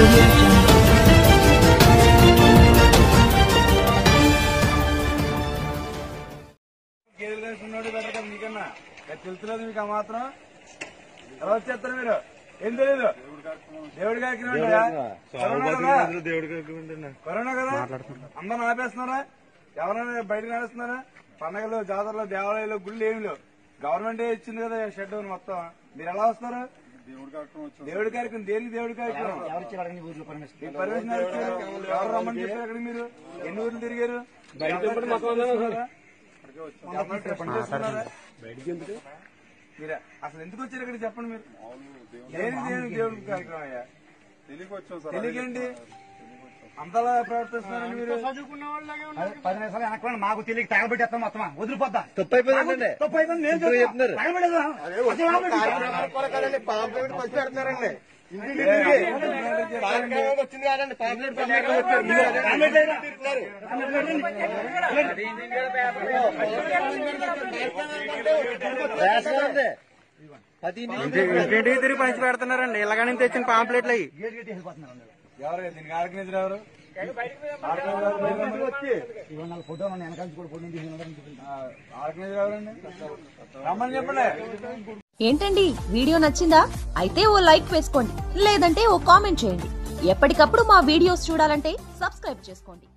తెలుసులేదు మీకు ఆ మాత్రం ఎలా వచ్చేస్తారు మీరు ఏం తెలియదు దేవుడి కరోనా కదా అందరూ ఆపేస్తున్నారా ఎవరైనా బయటకు నడుస్తున్నారా పండగలు జాతరలు దేవాలయాలు గుళ్ళు ఏమి లేవు గవర్నమెంట్ ఇచ్చింది కదా షెడ్ మొత్తం మీరు ఎలా వస్తారు దేవుడి కార్యక్రమం దేనికి దేవుడి కార్యక్రమం పర్మిషన్ ఎవరు రమ్మని చెప్పారు అక్కడ మీరు ఎన్ని ఊర్లు తిరిగారు మీరు అసలు ఎందుకు వచ్చారు ఇక్కడ చెప్పండి మీరు దేనికి దేవుడి కార్యక్రమం అయ్యా తెలియకండి అంతలా ప్రవర్తిస్తున్నారండి మీరు 10 నిమిషాలు వెనక్కి మాకు తెలియక తగబెట్టేస్తాం మొత్తం వదిలిపోద్దా తప్పు అయిపోయిందండి తప్పు అయిపోయింది నేను పెడుతున్నారండి వచ్చింది కాదండి ఇంటింటికి తిరిగి పంచి పెడుతున్నారండి ఇలాగని తెచ్చిన పాంప్లెట్లు అయ్యి ఎవరు దీనికి ఆర్గనైజర్ ఎవరు ఫోటో ఆర్గనైజర్ ఎవరండి రమ్మని చెప్పండి. ఏంటండి వీడియో నచ్చిందా? అయితే ఓ లైక్ వేసుకోండి, లేదంటే ఓ కామెంట్ చేయండి. ఎప్పటికప్పుడు మా వీడియోస్ చూడాలంటే సబ్స్క్రైబ్ చేసుకోండి.